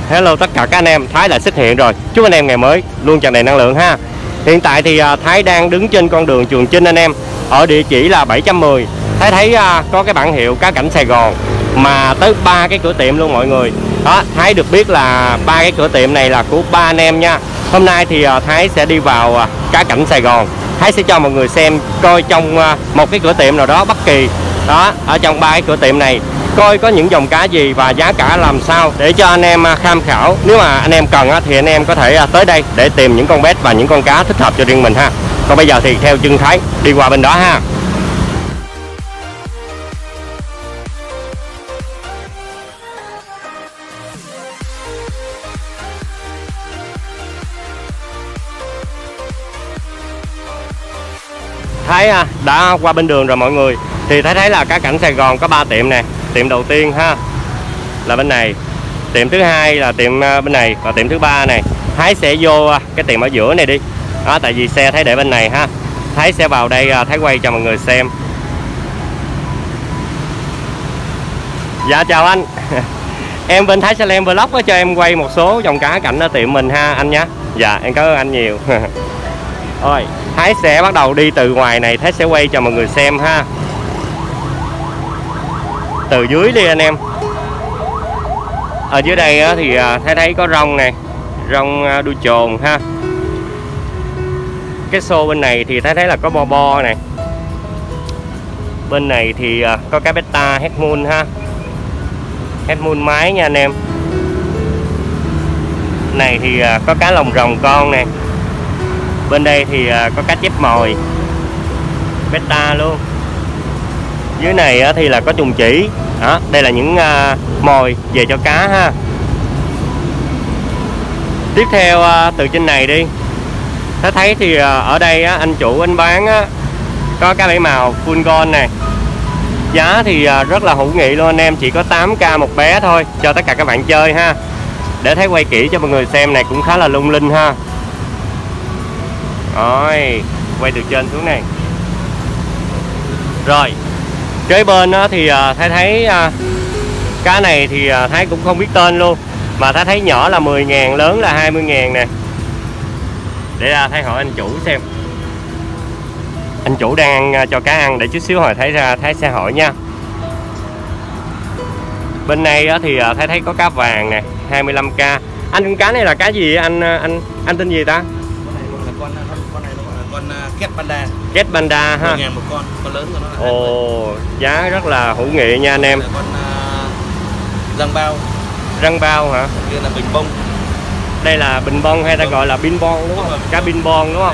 Hello tất cả các anh em, Thái lại xuất hiện rồi. Chúc anh em ngày mới luôn tràn đầy năng lượng ha. Hiện tại thì Thái đang đứng trên con đường Trường Chinh anh em, ở địa chỉ là 710. Thái thấy có cái bảng hiệu Cá Cảnh Sài Gòn mà tới 3 cái cửa tiệm luôn mọi người. Đó, Thái được biết là 3 cái cửa tiệm này là của 3 anh em nha. Hôm nay thì Thái sẽ đi vào Cá Cảnh Sài Gòn. Thái sẽ cho mọi người xem coi trong một cái cửa tiệm nào đó bất kỳ đó, ở trong 3 cái cửa tiệm này coi có những dòng cá gì và giá cả làm sao để cho anh em tham khảo. Nếu mà anh em cần thì anh em có thể tới đây để tìm những con bét và những con cá thích hợp cho riêng mình ha. Còn bây giờ thì theo chân Thái đi qua bên đó ha. Thái đã qua bên đường rồi mọi người. Thì Thái thấy là Cá Cảnh Sài Gòn có 3 tiệm nè. Tiệm đầu tiên ha là bên này, tiệm thứ hai là tiệm bên này, và tiệm thứ ba này. Thái sẽ vô cái tiệm ở giữa này đi đó, tại vì xe Thái để bên này ha. Thái sẽ vào đây Thái quay cho mọi người xem. Dạ chào anh. Em bên Thái Salem Vlog có cho em quay một số dòng cá cảnh ở tiệm mình ha anh nhé. Dạ em cảm ơn anh nhiều. Rồi Thái sẽ bắt đầu đi từ ngoài này, Thái sẽ quay cho mọi người xem ha. Từ dưới đi anh em. Ở dưới đây thì Thái thấy có rong này, rong đuôi chồn ha. Cái xô bên này thì Thái thấy là có bo bo này. Bên này thì có cá beta het moon ha, het moon mái nha anh em. Này thì có cá lồng rồng con nè. Bên đây thì có cá chép mồi beta luôn. Dưới này thì là có trùng chỉ đó, đây là những mồi về cho cá ha. Tiếp theo từ trên này đi, Thái thấy thì ở đây anh chủ anh bán có cá bảy màu full gold này. Giá thì rất là hữu nghị luôn anh em, chỉ có 8k một bé thôi cho tất cả các bạn chơi ha. Để Thái quay kỹ cho mọi người xem, này cũng khá là lung linh ha. Rồi quay từ trên xuống này. Rồi kế bên thì Thái thấy cá này thì Thái cũng không biết tên luôn, mà Thái thấy nhỏ là 10.000, lớn là 20.000 nè. Để Thái hỏi anh chủ xem. Anh chủ đang ăn cho cá ăn, để chút xíu hồi Thái sẽ hỏi nha. Bên này thì Thái thấy có cá vàng nè, 25k. Anh con cá này là cá gì anh tên gì ta? Con này là con Ket Panda. Ket Panda ha. 10.000 một con lớn của nó là. Ồ, giá rất là hữu nghị nha anh em. Con răng bao. Răng bao hả? Kia là bình bông. Đây là bình bông hay ta gọi là bin bon đúng không? Cá bin bon đúng không?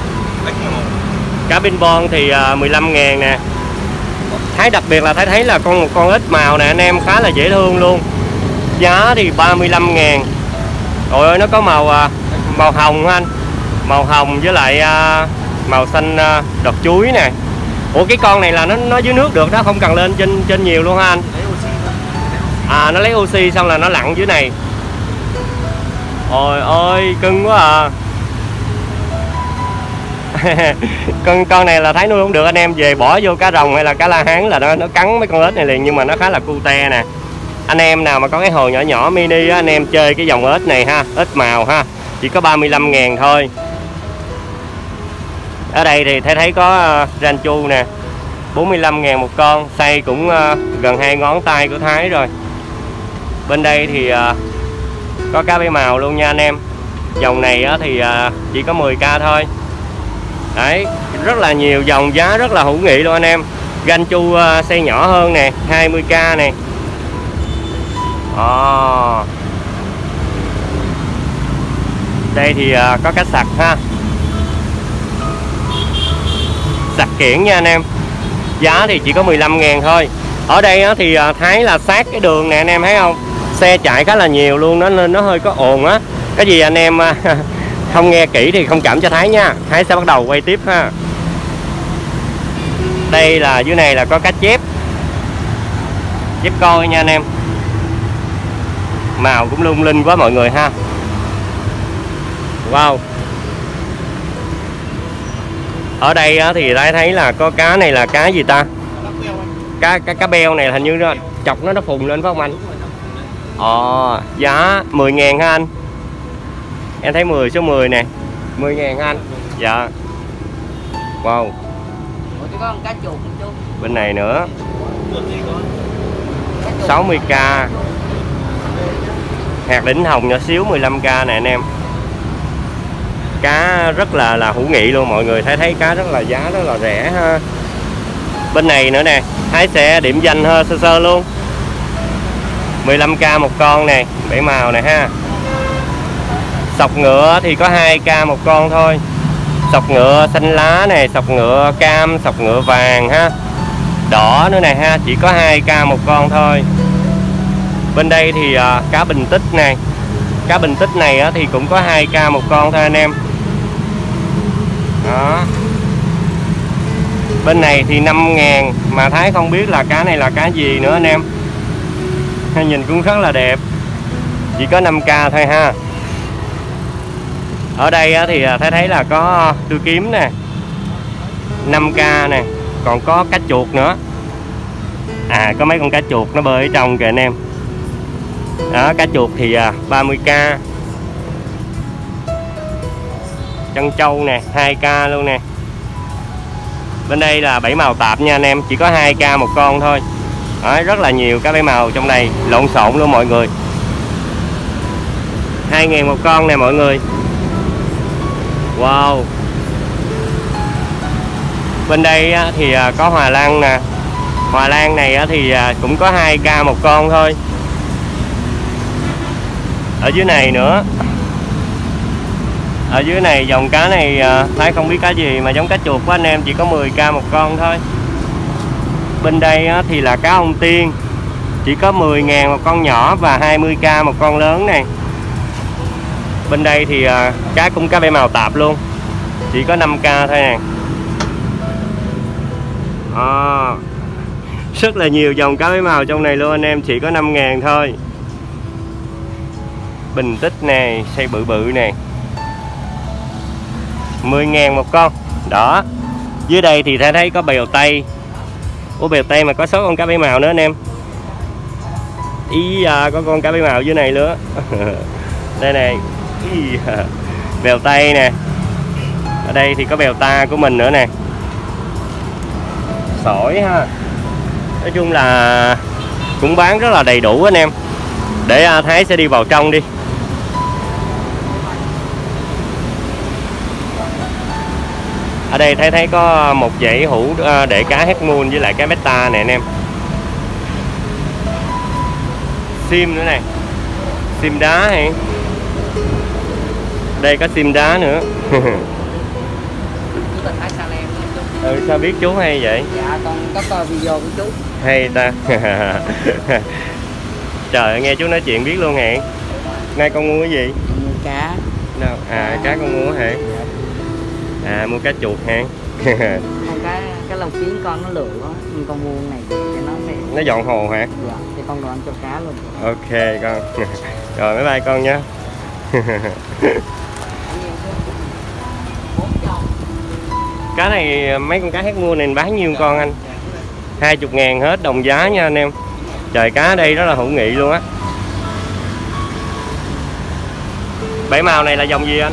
Cá bin bon thì 15.000 nè. Thái đặc biệt là Thái thấy là một con ếch màu nè anh em, khá là dễ thương luôn. Giá thì 35.000. Trời ơi, nó có màu hồng anh. Màu hồng với lại màu xanh đọt chuối nè. Ủa cái con này là nó dưới nước được đó, không cần lên trên nhiều luôn ha anh. Nó lấy oxy xong là nó lặn dưới này. Ôi ơi cưng quá à. con này là Thái nuôi không được anh em, về bỏ vô cá rồng hay là cá la hán là nó cắn mấy con ếch này liền, nhưng mà nó khá là cute nè. Anh em nào mà có cái hồ nhỏ nhỏ mini anh em chơi cái dòng ếch này ha, ếch màu ha, chỉ có 35.000 thôi. Ở đây thì thấy có ranchu nè, 45.000 một con, size cũng gần 2 ngón tay của Thái rồi. Bên đây thì có cá bảy màu luôn nha anh em. Dòng này thì chỉ có 10k thôi. Đấy, rất là nhiều dòng, giá rất là hữu nghị luôn anh em. Ranchu size nhỏ hơn nè, 20k nè. Đây thì có cá sặc ha, sặc kiển nha anh em. Giá thì chỉ có 15.000 thôi. Ở đây thì Thái là sát cái đường nè anh em thấy không, xe chạy khá là nhiều luôn, nên nó hơi có ồn á. Cái gì anh em không nghe kỹ thì thông cảm cho Thái nha. Thái sẽ bắt đầu quay tiếp ha. Đây là dưới này là có cá chép coi nha anh em. Màu cũng lung linh quá mọi người ha. Wow. Ở đây thì Thái thấy là có cá này là cá gì ta? Cá beo này hình như chọc nó phùng lên phải không anh? Giá 10.000 ha anh. Em thấy 10 số 10 nè. 10.000 ha anh. Dạ. Wow. Ủa chứ có con cá chuột không chú? Bên này nữa. Chuột gì con? 60k. Hạt đỉnh hồng nhỏ xíu 15k nè anh em. Cá rất là hữu nghị luôn, mọi người thấy cá rất là giá rất là rẻ ha. Bên này nữa nè, Thái sẽ điểm danh sơ sơ luôn. 15k một con nè, 7 màu nè ha. Sọc ngựa thì có 2k một con thôi. Sọc ngựa xanh lá này, sọc ngựa cam, sọc ngựa vàng ha. Đỏ nữa nè ha, chỉ có 2k một con thôi. Bên đây thì cá bình tích này. Cá bình tích này thì cũng có 2k một con thôi anh em. Đó. Bên này thì 5.000, mà Thái không biết là cá này là cá gì nữa anh em. Nhìn cũng rất là đẹp. Chỉ có 5k thôi ha. Ở đây thì Thái thấy là có đuôi kiếm nè, 5k nè. Còn có cá chuột nữa. Có mấy con cá chuột nó bơi ở trong kìa anh em. Đó, cá chuột thì 30k. Chân trâu nè, 2k luôn nè. Bên đây là 7 màu tạp nha anh em, chỉ có 2k một con thôi. Đó, rất là nhiều cá 7 màu trong này, lộn xộn luôn mọi người. 2.000 một con nè mọi người. Wow. Bên đây thì có Hòa Lan nè. Hòa Lan này thì cũng có 2k một con thôi. Ở dưới này nữa. Ở dưới này dòng cá này Thái không biết cá gì mà giống cá chuột của anh em, chỉ có 10k một con thôi. Bên đây thì là cá ông tiên, chỉ có 10.000 một con nhỏ và 20k một con lớn này. Bên đây thì cá cũng cá 7 màu tạp luôn, chỉ có 5k thôi nè. Rất là nhiều dòng cá 7 màu trong này luôn anh em, chỉ có 5.000 thôi. Bình tích nè, xây bự bự nè, 10.000 một con. Đó. Dưới đây thì ta thấy có bèo tây. Ủa bèo tây mà có 6 con cá 7 màu nữa anh em. Có con cá 7 màu dưới này nữa. Đây này. Bèo tây nè. Ở đây thì có bèo ta của mình nữa nè. Sỏi ha. Nói chung là cũng bán rất là đầy đủ anh em. Để Thái sẽ đi vào trong đi. Ở đây thấy có một dãy hũ để cá Hết Moon với lại cá beta nè anh em. Sim nữa này. Sim đá hay. Đây có sim đá nữa. Sao biết chú hay vậy? Dạ con có coi video của chú. Hay ta. Trời ơi, nghe chú nói chuyện biết luôn hả? Nay con mua cái gì? Mua cá. Đâu? Cá con mua hả? Mua cá chuột hả? Con cá lồng kiến con nó lười quá, nhưng con mua này cho nó mẹ. Nó dọn hồ hả? Dạ, thì con đồ ăn cho cá luôn. Ok con. Rồi bye bye con nhé. Cá này mấy con cá Hết Moon này bán nhiêu con anh? 20.000 hết đồng giá nha anh em. Trời, cá ở đây rất là hữu nghị luôn á. 7 màu này là dòng gì anh?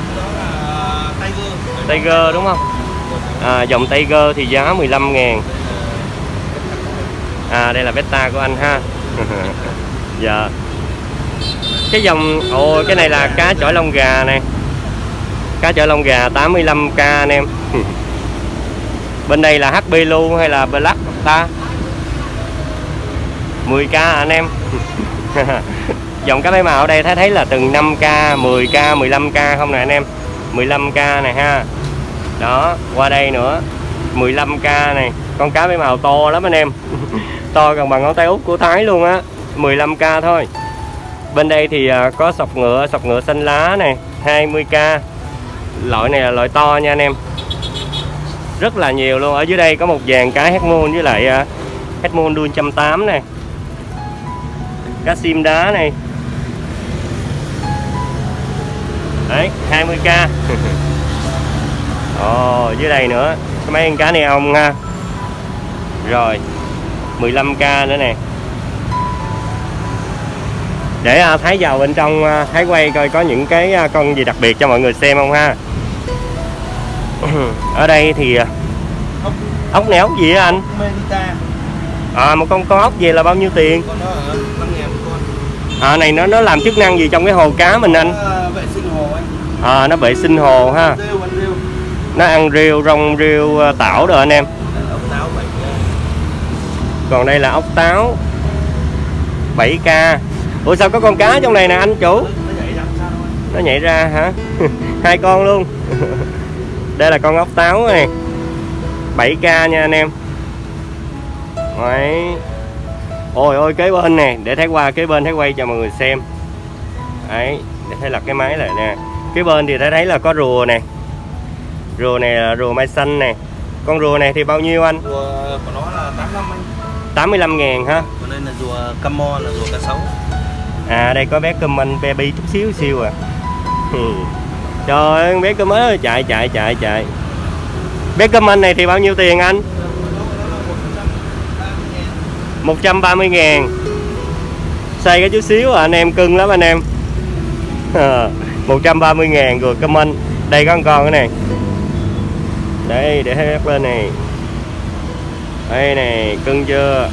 Tiger đúng không? Dòng Tiger thì giá 15.000. Đây là beta của anh ha. Dạ. Cái dòng cái này là cá chổi lông gà nè. Cá chổi lông gà 85k anh em. Bên đây là HP Blue hay là Black ta? 10k anh em. Dòng cá 7 màu ở đây thấy là từng 5k, 10k, 15k không nè anh em. 15k này ha. Đó, qua đây nữa 15k này. Con cá 7 màu to lắm anh em. To gần bằng ngón tay út của Thái luôn á. 15k thôi. Bên đây thì có sọc ngựa xanh lá này, 20k. Loại này là loại to nha anh em. Rất là nhiều luôn. Ở dưới đây có một dàn cá Hết Moon với lại Hết Moon đuôi 180 này. Cá sim đá này. Đấy, 20k. Dưới đây nữa có mấy con cá này ông ha. Rồi 15k nữa nè. Để Thái vào bên trong Thái quay coi có những cái con gì đặc biệt cho mọi người xem không ha. Ở đây thì ốc này ốc gì á anh? Một con ốc gì là bao nhiêu tiền? Con đó 5.000 một con. Này nó làm chức năng gì trong cái hồ cá mình anh? Vệ sinh hồ anh. Nó vệ sinh hồ ha. Nó ăn rêu, rong rêu, tảo rồi anh em. Ốc táo 7. Còn đây là ốc táo 7k. Ủa sao có con cá trong này nè anh chủ? Nó nhảy ra hả? 2 con luôn. Đây là con ốc táo này 7k nha anh em. Đấy. Ôi ôi kế bên nè, để Thái qua kế bên Thái quay cho mọi người xem. Đấy, để thấy là cái máy lại nè. Kế bên thì Thái thấy là có rùa nè. Rùa này là rùa mai xanh nè. Con rùa này thì bao nhiêu anh? Rùa của nó là 85 anh. 85.000 hả? Còn đây là rùa camo, là rùa cá sấu. Đây có bé cơm anh baby chút xíu à. Trời ơi, bé cơm ơi, chạy. Bé cơm anh này thì bao nhiêu tiền anh? 130.000. Xây cái chút xíu à, anh em cưng lắm anh em. 130.000 rồi comment. Đây có con cái này. Đây để thấy lên này. Đây này, cưng chưa?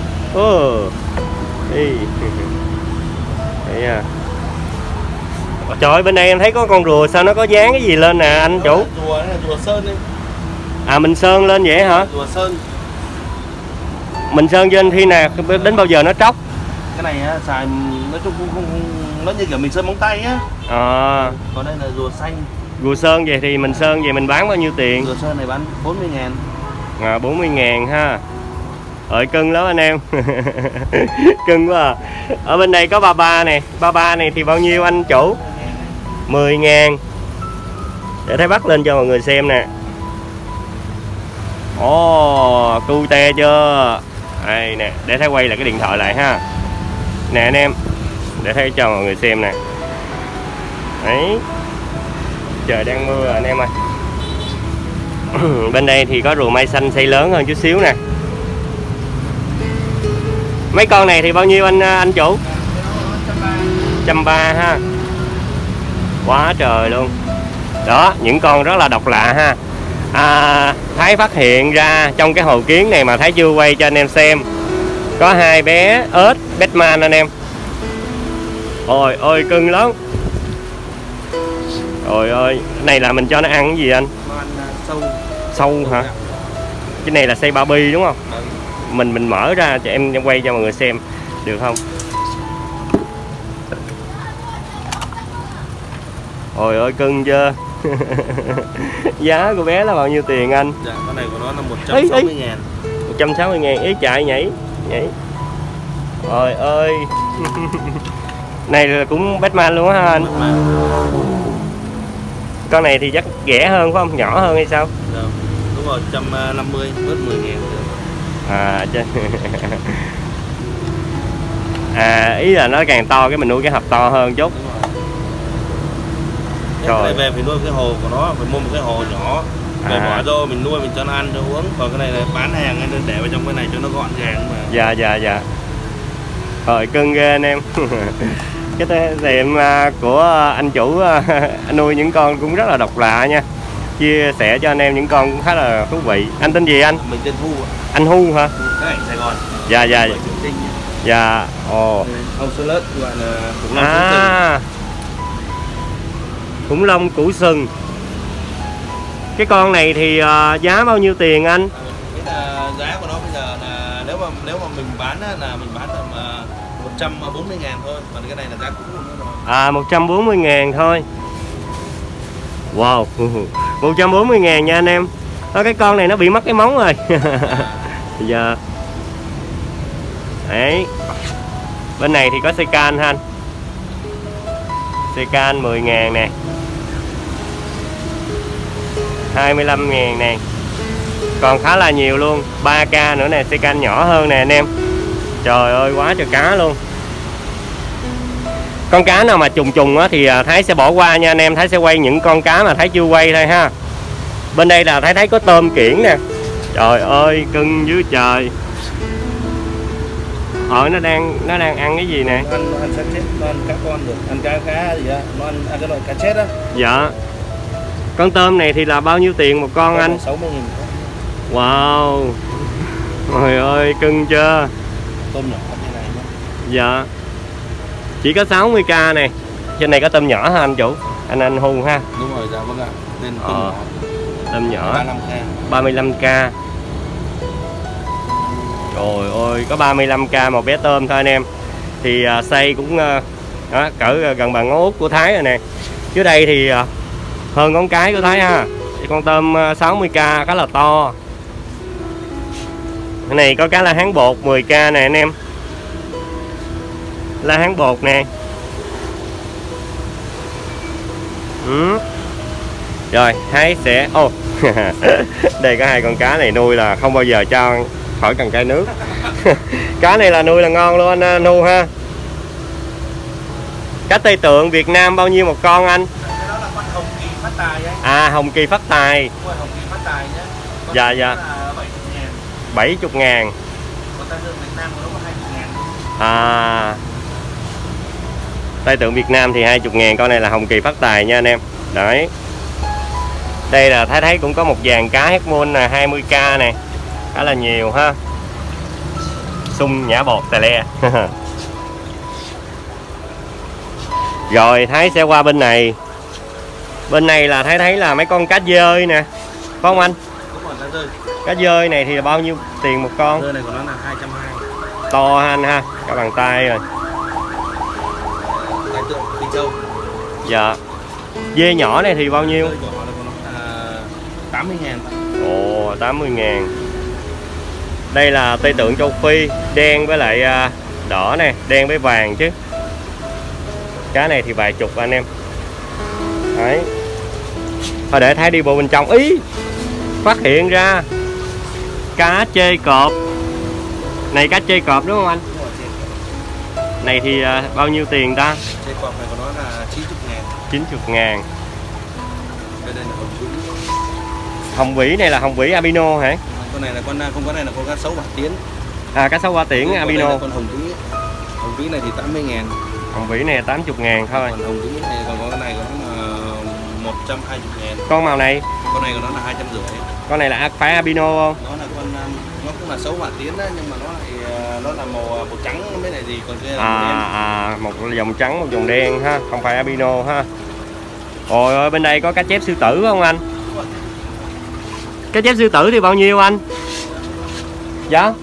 Đi. Đây à. Trời ơi, bên đây em thấy có con rùa, sao nó có dán cái gì lên nè anh chủ? Rùa này là rùa sơn đi. Mình sơn lên vậy hả? Rùa sơn. Mình sơn trên khi nào đến bao giờ nó tróc? Cái này á, xài nói chung không nó như kiểu mình sơn móng tay á. Còn đây là rùa xanh. Rùa sơn vậy thì mình sơn vậy mình bán bao nhiêu tiền? Rùa sơn này bán 40.000. 40.000 ha. Ơi cưng lắm anh em. Cưng quá à. Ở bên đây có ba ba nè. Ba ba này thì bao nhiêu anh chủ? 10.000. Để Thái bắt lên cho mọi người xem nè. Cu te chưa? Đây nè, để Thái quay lại cái điện thoại lại ha. Nè anh em, để Thái cho mọi người xem nè. Đấy. Trời đang mưa anh em ơi. Bên đây thì có rùa mai xanh xây lớn hơn chút xíu nè. Mấy con này thì bao nhiêu anh chủ? 130 ha. Quá trời luôn. Đó, những con rất là độc lạ ha. Thái phát hiện ra trong cái hồ kiến này mà Thái chưa quay cho anh em xem. Có 2 bé ếch Batman anh em. Ôi ôi cưng lắm. Ôi ơi, cái này là mình cho nó ăn cái gì anh? Nó ăn sâu. Sâu hả? Cái này là xây bao bi đúng không? Mình mở ra cho em quay cho mọi người xem được không? Ôi ơi cưng chưa? Giá của bé là bao nhiêu tiền anh? Dạ, con này của nó là 160.000. 160.000. Ý chạy nhảy. Ôi ơi. Này là cũng Batman luôn á anh. Con này thì chắc rẻ hơn phải không? Nhỏ hơn hay sao? Dạ, đúng rồi, 150 bớt 10.000. Ý là nó càng to cái mình nuôi cái hộp to hơn chút. Cái này về phải nuôi cái hồ của nó, phải mua một cái hồ nhỏ về bỏ vô mình nuôi, mình cho nó ăn cho uống. Còn cái này là bán hàng nên để vào trong cái này cho nó gọn gàng mà. Dạ. Rồi cưng ghê anh em. Cái tiệm của anh chủ anh nuôi những con cũng rất là độc lạ nha. Chia sẻ cho anh em những con cũng khá là thú vị. Anh tên gì anh? Mình tên Hu. Anh Hu hả? Cái ảnh Sài Gòn. Dạ. Dạ. Ông Sơ Lết gọi là khủng long củ sừng. Cái con này thì giá bao nhiêu tiền anh? Giá của nó bây giờ là nếu mà mình bán là mình bán tầm 140.000 thôi, còn cái này là giá cũ rồi. 140.000 thôi. Wow. 140.000 nha anh em. Cái con này nó bị mất cái móng rồi. Giờ. Đấy. Bên này thì có xe can ha anh. Xe can 10.000 nè. 25.000 nè. Còn khá là nhiều luôn. 3k nữa nè, xe can nhỏ hơn nè anh em. Trời ơi quá trời cá luôn. Con cá nào mà trùng á thì Thái sẽ bỏ qua nha anh em. Thái sẽ quay những con cá mà Thái chưa quay thôi ha. Bên đây là Thái thấy có tôm kiển nè. Trời ơi cưng dưới trời. nó đang ăn cái gì nè? Nó ăn xác chết, nó ăn cá con được, ăn cá gì á, nó ăn cái loại cá chết á. Dạ. Con tôm này thì là bao nhiêu tiền một con anh? 60.000. Wow. Trời ơi, cưng chưa? Tôm nhỏ như này nhá. Dạ. Chỉ có 60k này. Trên này có tôm nhỏ hả anh chủ? Anh Hu ha. Đúng rồi, dạ vâng ạ. Nên tôm nhỏ. Tôm nhỏ 35k. 35k. Trời ơi, có 35k một bé tôm thôi anh em. Thì xây cũng đó, cỡ gần bằng ngón út của Thái rồi nè. Dưới đây thì hơn ngón cái của Thái ha. Thì con tôm 60k khá là to. Cái này có cá la hán bột 10k nè anh em. La hán bột nè. Rồi Thái sẽ đây có hai con cá này nuôi là không bao giờ cho khỏi cần cây nước. Cá này là nuôi là ngon luôn anh Hu ha. Cá Tây Tượng Việt Nam bao nhiêu một con anh? Cái đó là con hồng kỳ phát tài ấy. À, hồng kỳ phát tài. Con hồng kỳ phát tài nhá. Con Dạ dạ. 70.000. 70.000. Con Tây Tượng Việt Nam của nó có 20.000. À, Tây Tượng Việt Nam thì 20.000. Con này là hồng kỳ phát tài nha anh em. Đấy. Đây là Thái thấy cũng có một dàn cá Hermon là 20k nè. Khá là nhiều ha. Sung nhả bột tè le. Rồi Thái sẽ qua bên này. Bên này là Thái thấy là mấy con cá dơi nè. Phải không anh? Đúng rồi, cá dơi. Cá dơi này thì là bao nhiêu tiền một con? Dơi này của nó là 220. To ha anh ha. Cả bàn tay rồi. Tây Tượng Phi Châu. Dạ. Dê nhỏ này thì bao nhiêu? Dơi của nó là 80.000. Ồ, 80.000. Đây là Tây Tượng châu Phi. Đen với lại đỏ nè. Đen với vàng chứ. Cá này thì vài chục anh em. Đấy. Thôi để Thái đi bộ bên trong. Ý, phát hiện ra cá chê cọp. Này cá chê cọp đúng không anh? Đúng rồi, Này thì bao nhiêu tiền ta? chê cọp này của nó là 90.000. 90.000. Đây là hồng vĩ. Hồng vĩ này là hồng vĩ albino hả? Con này là không, con này là con cá sấu hỏa tiến. À, cá sấu hoa tiễn albino. Con hồng vĩ. Hồng vĩ này thì 80.000. Hồng vĩ này 80.000 thôi. Còn hồng vĩ này, còn con này của nó là 120.000. Con màu này? Con này của nó là 250. Con này là phải albino không? Nó là con, nó cũng là sấu hỏa tiến đấy, nhưng mà nó là màu trắng mấy này gì, còn kia là một dòng trắng một dòng đen ha, không phải albino ha. Ôi ơi, bên đây có cá chép sư tử phải không anh? Cá chép sư tử thì bao nhiêu anh? Dạ.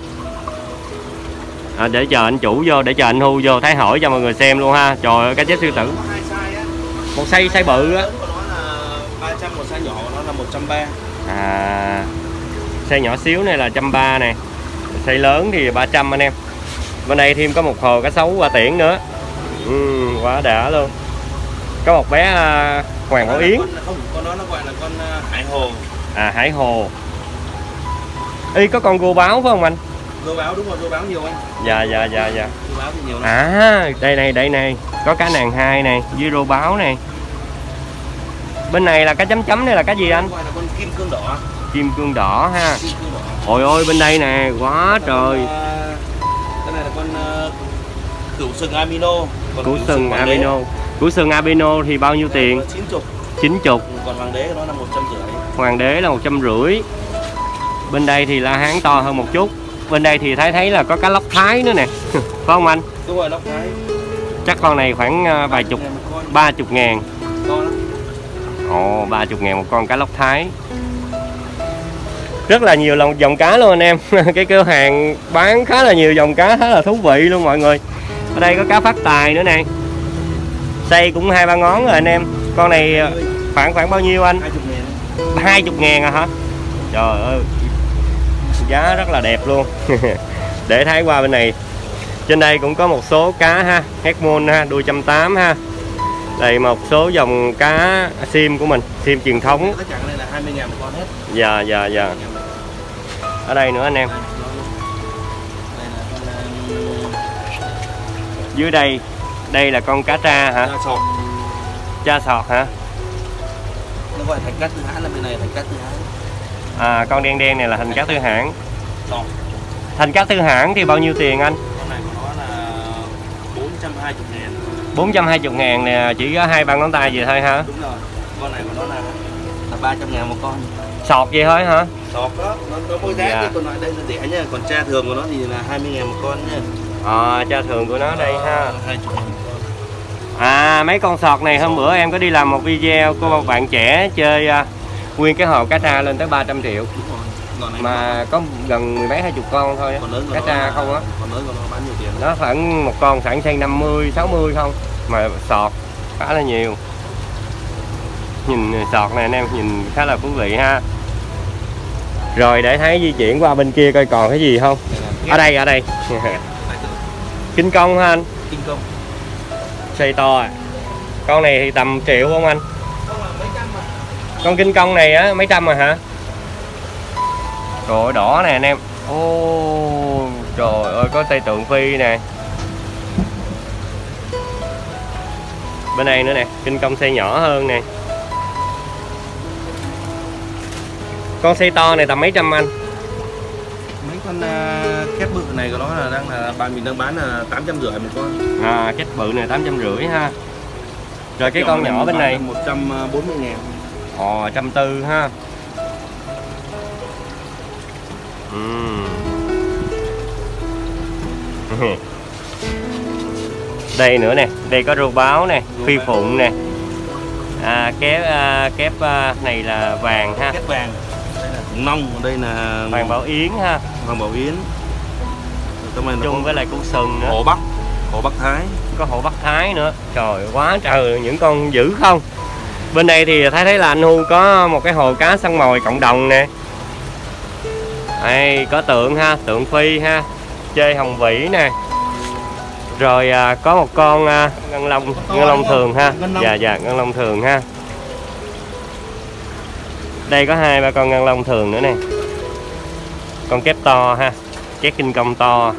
Để chờ anh chủ vô, để chờ anh Hu vô Thái hỏi cho mọi người xem luôn ha. Trời ơi, cá chép sư tử. hai size á. Một size bự á. Lớn của nó là 300, một size nhỏ của nó là 130. À, size nhỏ xíu này là 130 nè. Size lớn thì 300 anh em. Bên đây thêm có một hồ cá sấu hoa tiễn nữa. Quá đã luôn. Có một bé Hoàng Bảo Yến. Con đó nó gọi là con hải hồ. À, hải hồ. Ý, có con gô báo phải không anh? Gô báo, đúng rồi, gô báo nhiều anh. Dạ. Gô báo thì nhiều lắm. À, đây này, có cá nàng hai này, với rô báo này. Bên này là cá chấm chấm này là cá gì anh? Gọi là con kim cương đỏ. Kim cương đỏ ha. Kim cương đỏ. Ôi ôi, bên đây nè, quá trời. Cái này là con cửu sừng albino. Củ sừng albino. Củ sừng albino thì bao nhiêu tiền? 90. 90. Còn hoàng đế nó là 150. Hoàng đế là 150. Bên đây thì la hán to hơn một chút. Bên đây thì thấy là có cá lóc Thái nữa nè. Phải không anh? Đúng rồi, lóc Thái. Chắc con này khoảng vài chục, 30.000. Ồ, 30.000 một con cá lóc Thái. Rất là nhiều dòng cá luôn anh em. Cái cửa hàng bán khá là nhiều dòng cá, khá là thú vị luôn mọi người. Ở đây có cá phát tài nữa nè. Xây cũng 2-3 ngón rồi anh em. Con này khoảng bao nhiêu anh? 20.000. 20.000 à hả? Trời ơi, giá rất là đẹp luôn. Để Thái qua bên này. Trên đây cũng có một số cá ha, Hermon ha, đuôi 180 ha. Đây một số dòng cá sim của mình, sim truyền thống. Tất cả cái này là 20.000 một con hết. Dạ. Ở đây nữa anh em. Dưới đây là con cá tra hả? Tra sọt hả? Nó gọi thành cá Tư Hãn, là bên này thành cá Tư Hãn. À, con đen này là thành cá Tư Hãn. Sọt. Thành cá Tư Hãn thì bao nhiêu tiền anh? Con này của nó 420.000. 420.000 nè, chỉ có 2-3 ngón tay gì thôi ha. Đúng rồi. Con này của nó là 300.000 một con. Sọt vậy thôi hả? Sọt đó, nó có giá Dạ. chứ còn lại đây là rẻ nha, còn cha thường của nó thì là 20.000 một con nha. Cha thường của nó đây ha. 20.000 một con. À, mấy con sọt này hôm bữa em có đi làm một video của một bạn trẻ chơi nguyên cái hồ cá tra lên tới 300 triệu. Đúng rồi. Con này Mà có gần 10 mấy 20 con thôi á. Cá tra không á. Còn lớn của nó bán nhiều tiền. Nó khoảng một con khoảng xây 50 60 không, mà sọt khá là nhiều. Nhìn sọt này anh em nhìn khá là thú vị ha. Rồi để thấy di chuyển qua bên kia coi còn cái gì không. Ở đây kinh công hả anh? Kinh công. Xây to à. Con này thì tầm triệu không anh? Con kinh công này á mấy trăm mà hả? Trời ơi, đỏ nè anh em. Ô trời ơi, có Tây Tượng Phi nè. Bên này nữa nè, kinh công xây nhỏ hơn nè. Con xây to này tầm mấy trăm anh? Mấy con kép bự này của nó là mình đang bán là 850 một con. À, cái bự này 850 ha. Rồi cái con nhỏ bên này 140.000. 140 ha. Đây nữa nè, đây có rô báo nè, phi phụng nè. Kép này là vàng ha. Kép vàng. Đây là khủng long, đây là Vàng Bảo Yến ha. Vàng Bảo Yến. Chung với lại củ sừng nữa. Hổ Bắc Thái. Có hổ Bắc Thái nữa. Trời quá trời những con dữ không. Bên đây thì thấy là anh Hu có một cái hồ cá săn mồi cộng đồng nè. Đây có tượng ha, tượng Phi ha, chơi hồng vĩ nè. Rồi có một con ngân long thường ha. Dạ ngân long thường ha. Đây có 2-3 con ngân long thường nữa nè. Con kép to ha, kép kinh công to.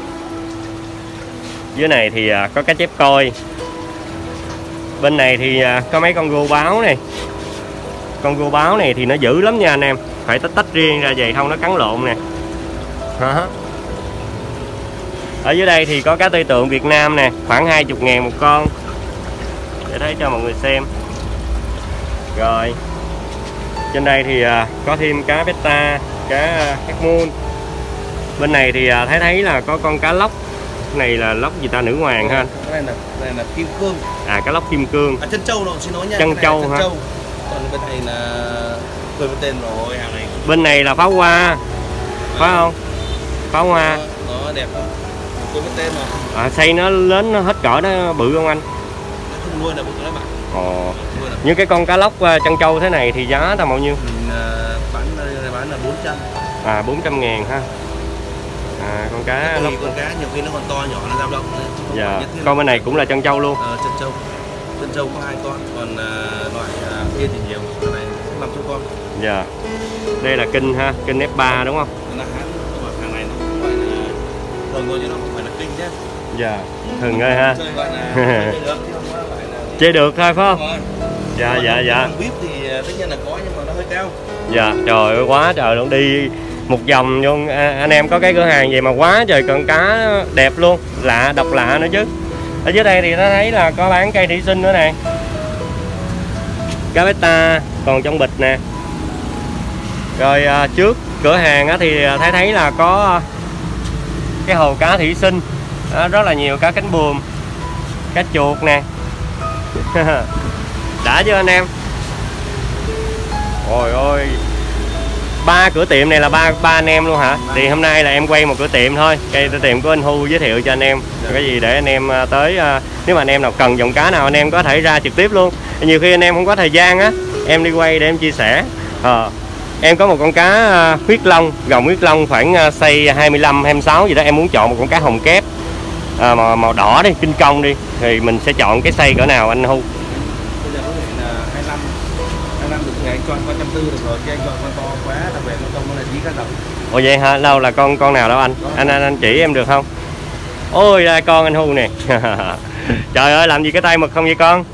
Dưới này thì có cá chép coi. Bên này thì có mấy con gô báo này. Con gô báo này thì nó dữ lắm nha anh em, phải tách riêng ra vậy không nó cắn lộn nè. Ở dưới đây thì có cá Tây Tượng Việt Nam nè, khoảng 20.000 một con, để thấy cho mọi người xem. Rồi trên đây thì có thêm cá beta, cá Hắc Moon. Bên này thì thấy là có con cá lóc. Này là lóc gì ta, nữ hoàng ha. Đây là kim cương. À, cá lóc kim cương. Chân trâu đâu, xin lỗi nha. Chân trâu hả? Còn bên này là quên mất tên rồi, hàng này. Bên này là pháo hoa, phải không? Pháo hoa. Nó đẹp không? Quên mất tên rồi. Xây nó lớn nó hết cỡ nó bự không anh? Không nuôi là bự lắm bạn. Những cái con cá lóc chân trâu thế này thì giá tầm bao nhiêu? Mình bán là 400. 400.000 ha. Con cá lóc. Con cá nhiều khi nó còn to nhỏ nó dao động. Dạ. Con bên này cũng là chân trâu luôn. Chân trâu. Chân trâu có 2 con, còn loại kia thì nhiều, con này 500 con. Dạ. Đây là kinh ha, kinh F3 đúng không? Nó hán, hàng này nó không phải là thường thôi chứ nó không phải là kinh nhé. Dạ. Thường ơi ha. Chơi gọi là chơi được chứ không phải là chơi được thôi phải không? Dạ. VIP thì tất nhiên là có nhưng mà nó hơi cao. Dạ, trời ơi quá trời luôn, đi một vòng luôn anh em có cái cửa hàng gì mà quá trời con cá đẹp luôn, lạ, độc lạ nữa chứ. Ở dưới đây thì nó thấy là có bán cây thủy sinh nữa nè, cá beta còn trong bịch nè. Rồi trước cửa hàng thì thấy là có cái hồ cá thủy sinh, rất là nhiều cá cánh buồm, cá chuột nè. Đã chưa anh em? Ôi ôi, 3 cửa tiệm này là ba anh em luôn hả? Thì hôm nay là em quay một cửa tiệm thôi, cái cửa tiệm của anh Hu giới thiệu cho anh em. Cái gì để anh em tới, nếu mà anh em nào cần dòng cá nào anh em có thể ra trực tiếp luôn. Nhiều khi anh em không có thời gian á, em đi quay để em chia sẻ. Em có một con cá huyết long, gồng huyết long khoảng size 25, 26 gì đó, em muốn chọn một con cá hồng kép màu đỏ đi, kinh công đi, thì mình sẽ chọn cái size cỡ nào anh Hu? Bây giờ có thể là 25 được thì anh chọn con 140 được rồi, chứ anh chọn con to quá là về con tông nó là dí cá rộng. Ồ vậy hả? Đâu là con nào đâu anh? Anh chỉ em được không? Ôi đây con anh Hu nè. Trời ơi, làm gì cái tay mực không vậy con?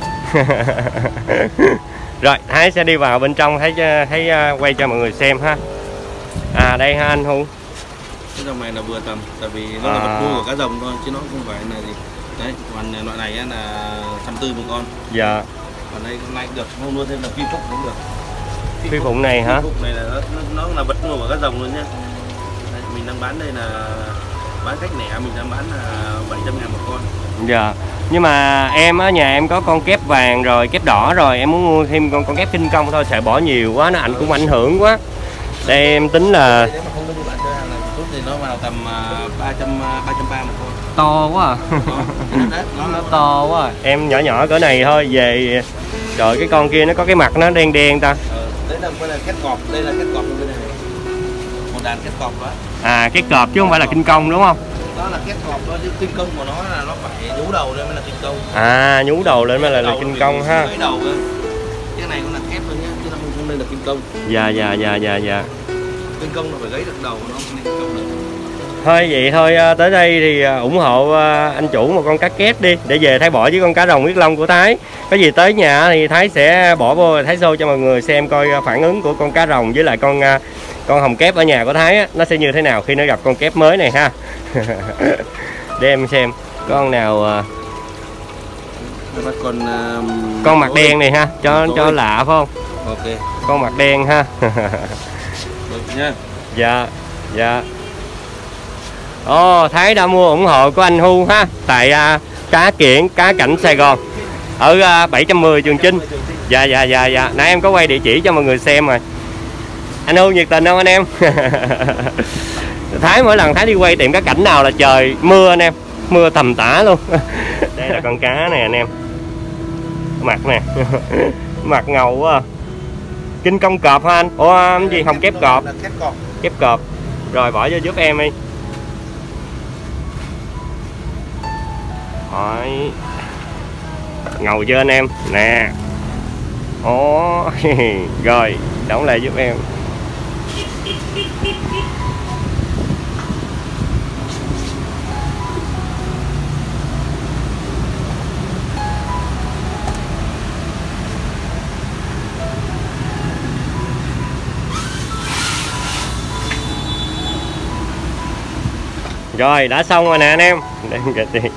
Rồi Thái sẽ đi vào bên trong thấy quay cho mọi người xem ha. Đây ha anh Hu. Cái dòng này là vừa tầm, tại vì nó là vật nuôi của cá rồng thôi chứ nó không phải là gì. Đấy, còn loại này là 140 một con. Dạ. Còn đây con này được, không nuôi thêm là phi phúc cũng được. Phi phụng này hả? Phi phúc này là nó là vật nuôi của các dòng luôn nhá. Đây, mình đang bán đây là bán cách lẻ, mình đang bán là 700.000 một con. Dạ. Nhưng mà em ở nhà em có con kép vàng rồi, kép đỏ rồi, em muốn mua thêm con kép kinh công thôi, sợ bỏ nhiều quá nó cũng ảnh hưởng quá. Đây em tính là Nếu mà không có đi bạn chơi hàng là chút thì nó vào tầm 330 một con. to quá à. Nó to quá à. Em nhỏ nhỏ cỡ này thôi về. Trời, cái con kia nó có cái mặt nó đen đen ta. Đấy là két cọp, đây là két cọp bên này. Một đàn két cọp đó. À, két cọp chứ không phải là kinh công đúng không? Đó là két cọp đó, chứ kinh công của nó là nó phải nhú đầu lên mới là kinh công. À, nhú đầu lên mới là kinh công ha. Cái đầu cơ. Cái này cũng là két thôi nhá, chứ không nên là kinh công. Dạ. Kinh công là phải gãy được đầu, nó không nên kinh công được. Thôi vậy thôi, tới đây thì ủng hộ anh chủ một con cá kép đi để về Thái bỏ với con cá rồng huyết long của Thái. Có gì tới nhà thì Thái sẽ bỏ vô Thái show cho mọi người xem coi phản ứng của con cá rồng với lại con hồng kép ở nhà của Thái á, nó sẽ như thế nào khi nó gặp con kép mới này ha. Để em xem có con nào con mặt đen này ha, cho lạ phải không? Ok. Con mặt đen ha. Được nha. Dạ. Thái đã mua ủng hộ của anh Hu ha, tại cá kiển cá cảnh Sài Gòn ở 710 Trường Chinh. Dạ. Nãy em có quay địa chỉ cho mọi người xem rồi. Anh Hu nhiệt tình không anh em? Thái mỗi lần Thái đi quay tiệm cá cảnh nào là trời mưa anh em, mưa tầm tã luôn. Đây là con cá này anh em, mặt nè. Mặt ngầu quá à. Kinh công cọp hả anh? Cái gì hồng kép cọp? Kép cọp. Rồi bỏ vô giúp em đi. Rồi. Ngầu chưa anh em? Nè. Rồi, đóng lại giúp em. Rồi, đã xong rồi nè anh em. Để kìa tiền.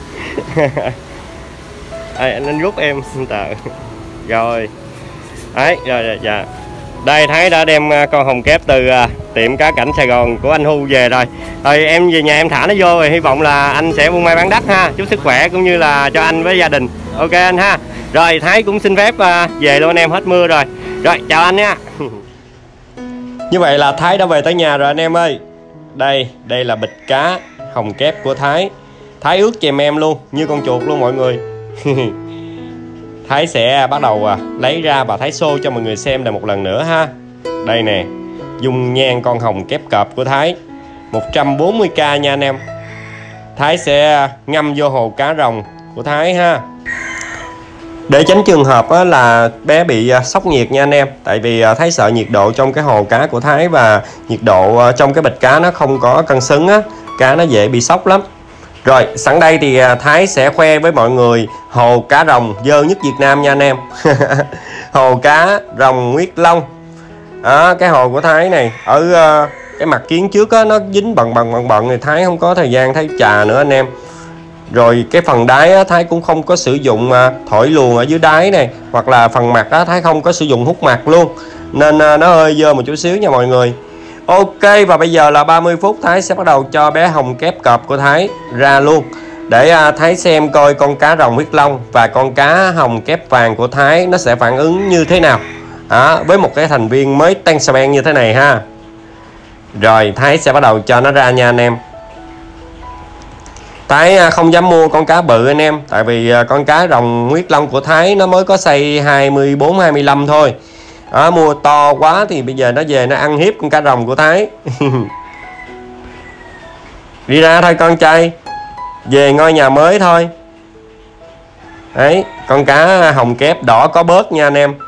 Anh rút em tờ. Rồi. Đấy, rồi. Đây Thái đã đem con hồng kép từ tiệm cá cảnh Sài Gòn của anh Hu về rồi. Rồi em về nhà em thả nó vô rồi, hy vọng là anh sẽ buôn may bán đắt ha. Chúc sức khỏe cũng như là cho anh với gia đình. Ok anh ha. Rồi Thái cũng xin phép về luôn anh em, hết mưa rồi. Rồi chào anh nha. Như vậy là Thái đã về tới nhà rồi anh em ơi. Đây là bịch cá hồng kép của Thái. Thái ướt chèm em luôn, như con chuột luôn mọi người. Thái sẽ bắt đầu lấy ra và Thái show cho mọi người xem lại một lần nữa ha. Đây nè, dung nhan con hồng kép cọp của Thái 140k nha anh em. Thái sẽ ngâm vô hồ cá rồng của Thái ha. Để tránh trường hợp là bé bị sốc nhiệt nha anh em. Tại vì Thái sợ nhiệt độ trong cái hồ cá của Thái và nhiệt độ trong cái bịch cá nó không có cân xứng á, cá nó dễ bị sốc lắm. Rồi sẵn đây thì Thái sẽ khoe với mọi người hồ cá rồng dơ nhất Việt Nam nha anh em. Hồ cá rồng huyết long. Cái hồ của Thái này ở cái mặt kiến trước á, nó dính bận thì Thái không có thời gian Thái chà nữa anh em. Rồi cái phần đáy á, Thái cũng không có sử dụng thổi luồng ở dưới đáy này, hoặc là phần mặt á, Thái không có sử dụng hút mặt luôn, nên nó hơi dơ một chút xíu nha mọi người. Ok, và bây giờ là 30 phút Thái sẽ bắt đầu cho bé hồng kép cọp của Thái ra luôn, để Thái xem coi con cá rồng huyết long và con cá hồng kép vàng của Thái nó sẽ phản ứng như thế nào với một cái thành viên mới tăng xà beng như thế này ha. Rồi Thái sẽ bắt đầu cho nó ra nha anh em. Thái không dám mua con cá bự anh em, tại vì con cá rồng huyết long của Thái nó mới có size 24-25 thôi. Mua to quá thì bây giờ nó về nó ăn hiếp con cá rồng của Thái. Đi ra thôi con trai, về ngôi nhà mới thôi. Đấy, con cá hồng kép đỏ có bớt nha anh em.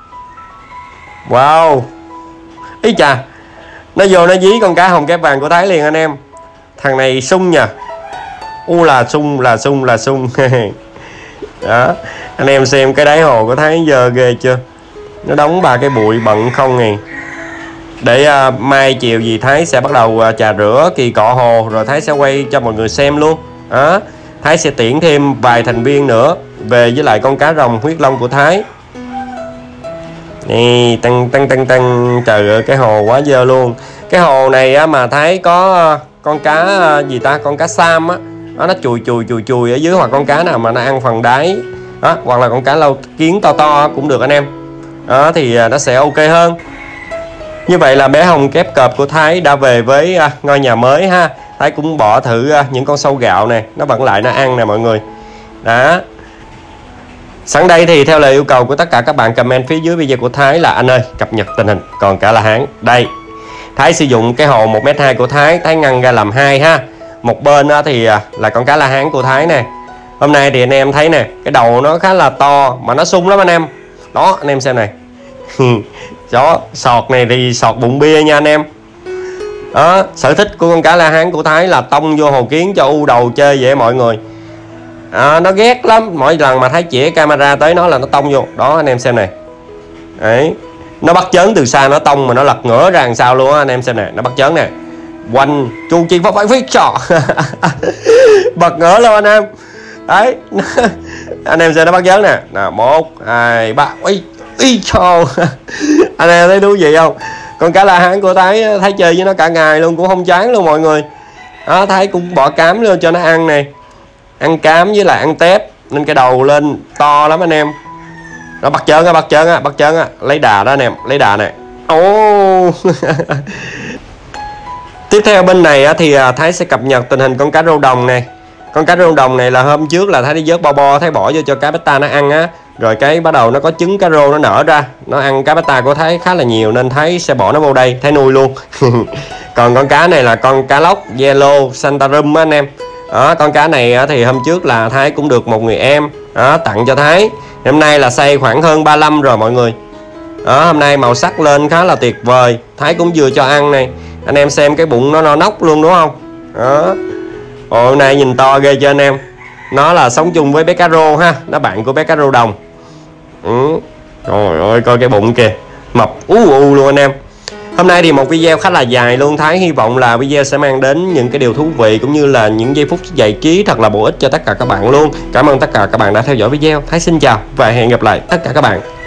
Wow, ý chà, nó vô nó dí con cá hồng kép vàng của Thái liền anh em. Thằng này sung nha. Là sung. Đó, anh em xem cái đáy hồ của Thái giờ ghê chưa. Nó đóng ba cái bụi bận không nè. Để mai chiều gì Thái sẽ bắt đầu chà rửa kỳ cọ hồ, rồi Thái sẽ quay cho mọi người xem luôn. Thái sẽ tuyển thêm vài thành viên nữa về với lại con cá rồng huyết long của Thái. Nè, tăng trời ơi, cái hồ quá dơ luôn. Cái hồ này á, mà Thái có con cá gì ta, con cá sam á, nó chùi ở dưới, hoặc con cá nào mà nó ăn phần đáy đó, hoặc là con cá lau kiến to cũng được anh em. Đó thì nó sẽ ok hơn. Như vậy là bé hồng kép cọp của Thái đã về với ngôi nhà mới ha. Thái cũng bỏ thử những con sâu gạo này, nó vẫn lại nó ăn nè mọi người. Đó. Sẵn đây thì theo lời yêu cầu của tất cả các bạn comment phía dưới video của Thái là anh ơi cập nhật tình hình còn cả La Hán. Đây, Thái sử dụng cái hồ 1m2 của Thái ngăn ra làm 2 ha. Một bên thì là con cá La Hán của Thái nè. Hôm nay thì anh em thấy nè, cái đầu nó khá là to mà nó sung lắm anh em. Đó, anh em xem này. Đó, sọt này thì sọt bụng bia nha anh em. Đó, sở thích của con cá La Hán của Thái là tông vô hồ kiến cho u đầu chơi vậy mọi người. Nó ghét lắm, mỗi lần mà Thái chĩa camera tới nó là nó tông vô. Đó anh em xem này. Đấy, nó bắt chớn từ xa nó tông mà nó lật ngửa ra làm sao luôn á anh em xem nè, nó bắt chớn nè. Quanh chu chi phải phí trọ. Bật ngửa luôn anh em. Đấy. Anh em xem nó bắt chớn nè. Nào 1 2 3. Ý chào. Anh em thấy thú vị không? Con cá La Hán của Thái chơi với nó cả ngày luôn cũng không chán luôn mọi người. Đó, Thái cũng bỏ cám lên cho nó ăn này. Ăn cám với lại ăn tép nên cái đầu lên to lắm anh em. Nó bắt chớn á, lấy đà đó anh em, lấy đà này. Tiếp theo bên này thì Thái sẽ cập nhật tình hình con cá rô đồng này. Con cá rô đồng này là hôm trước là Thái đi vớt bo Thái bỏ vô cho cá beta nó ăn á. Rồi cái bắt đầu nó có trứng cá rô nó nở ra, nó ăn cá beta của Thái khá là nhiều nên Thái sẽ bỏ nó vô đây, Thái nuôi luôn. Còn con cá này là con cá lóc yellow santarum á anh em. Đó, con cá này thì hôm trước là Thái cũng được một người em tặng cho Thái. Hôm nay là xây khoảng hơn 35 rồi mọi người. Đó, hôm nay màu sắc lên khá là tuyệt vời. Thái cũng vừa cho ăn này. Anh em xem cái bụng nó nóc luôn đúng không? Đó. Hôm nay nhìn to ghê cho anh em. Nó là sống chung với bé cá rô ha, nó bạn của bé cá rô đồng. Trời ơi coi cái bụng kìa, mập luôn anh em. Hôm nay thì một video khá là dài luôn. Thái hy vọng là video sẽ mang đến những cái điều thú vị cũng như là những giây phút giải trí thật là bổ ích cho tất cả các bạn luôn. Cảm ơn tất cả các bạn đã theo dõi video. Thái xin chào và hẹn gặp lại tất cả các bạn.